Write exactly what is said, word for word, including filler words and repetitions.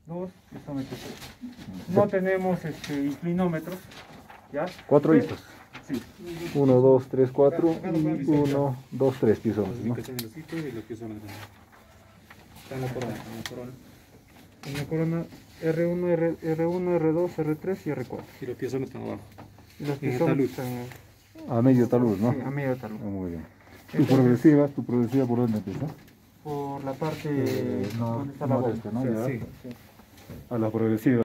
dos pisómetros. No tenemos este, inclinómetros, ¿ya? Cuatro Sí. hitos. Sí. Uno, dos, tres, cuatro y uno, dos, tres pisómetros, ¿no? Está en los hitos y los pisómetros. Está en la corona, en la corona. En la corona R uno, R, R1, R dos, R tres y R cuatro. Y los pisómetros están abajo. Y los En el pisómetros talud. están A medio talud, ¿no? sí, a medio talud. Ah, muy bien. Tu Entonces, progresiva, tu progresiva por dónde empieza? por la parte Eh, no- donde está la bomba. noreste, ¿no? Ya. Sí, sí. A la progresiva.